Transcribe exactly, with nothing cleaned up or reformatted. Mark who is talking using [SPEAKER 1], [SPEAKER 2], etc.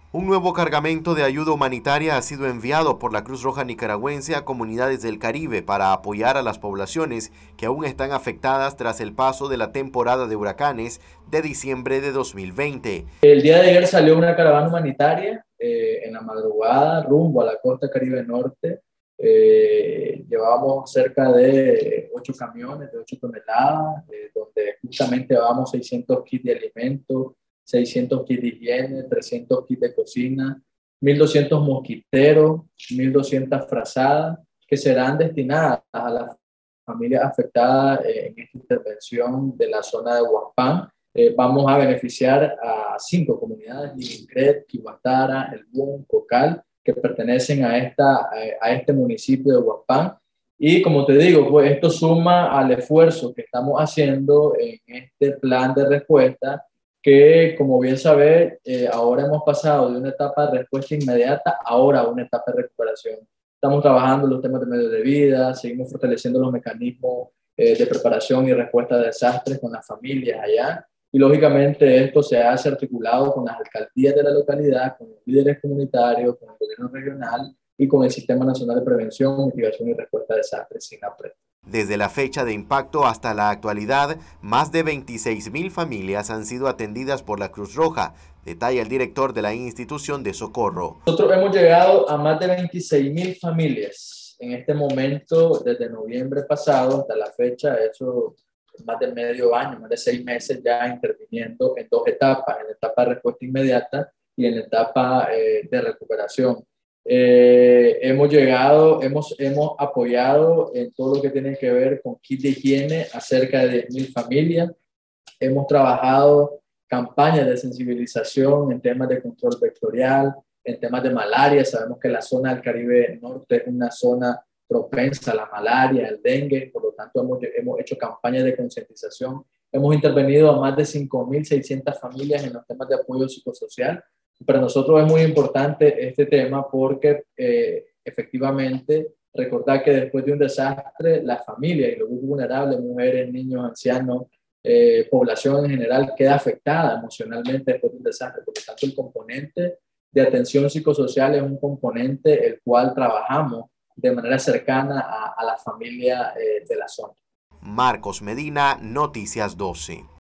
[SPEAKER 1] Un nuevo cargamento de ayuda humanitaria ha sido enviado por la Cruz Roja Nicaragüense a comunidades del Caribe para apoyar a las poblaciones que aún están afectadas tras el paso de la temporada de huracanes de diciembre de dos mil veinte.
[SPEAKER 2] El día de ayer salió una caravana humanitaria eh, en la madrugada rumbo a la costa Caribe Norte. Eh, llevábamos cerca de ocho camiones de ocho toneladas, eh, donde justamente llevábamos seiscientos kits de alimentos, seiscientos kits de higiene, trescientos kits de cocina, mil doscientos mosquiteros, mil doscientas frazadas, que serán destinadas a las familias afectadas eh, en esta intervención de la zona de Huaspán. Eh, vamos a beneficiar a cinco comunidades: Lincret, Quibatara, El Boom, Cocal, que pertenecen a, esta, a este municipio de Huaspán. Y como te digo, pues esto suma al esfuerzo que estamos haciendo en este plan de respuesta, que como bien sabes, eh, ahora hemos pasado de una etapa de respuesta inmediata ahora a una etapa de recuperación. Estamos trabajando en los temas de medio de vida, seguimos fortaleciendo los mecanismos eh, de preparación y respuesta a desastres con las familias allá. Y lógicamente esto se hace articulado con las alcaldías de la localidad, con los líderes comunitarios, con el gobierno regional y con el Sistema Nacional de Prevención, Mitigación y Respuesta a Desastres, SINAPRED.
[SPEAKER 1] Desde la fecha de impacto hasta la actualidad, más de veintiséis mil familias han sido atendidas por la Cruz Roja, detalla el director de la institución de socorro.
[SPEAKER 2] Nosotros hemos llegado a más de veintiséis mil familias en este momento, desde noviembre pasado hasta la fecha, eso más de medio año, más de seis meses ya interviniendo en dos etapas, en la etapa de respuesta inmediata y en la etapa eh, de recuperación. Eh, hemos llegado, hemos, hemos apoyado en todo lo que tiene que ver con kit de higiene a cerca de diez mil familias. Hemos trabajado campañas de sensibilización en temas de control vectorial, en temas de malaria. Sabemos que la zona del Caribe Norte es una zona propensa a la malaria, al dengue, por lo tanto hemos, hemos hecho campañas de concientización. Hemos intervenido a más de cinco mil seiscientas familias en los temas de apoyo psicosocial. Para nosotros es muy importante este tema porque eh, efectivamente recordar que después de un desastre, la familia y los grupos vulnerables, mujeres, niños, ancianos, eh, población en general, queda afectada emocionalmente después de un desastre. Por lo tanto, el componente de atención psicosocial es un componente el cual trabajamos de manera cercana a, a la familia eh, de la zona.
[SPEAKER 1] Marcos Medina, Noticias doce.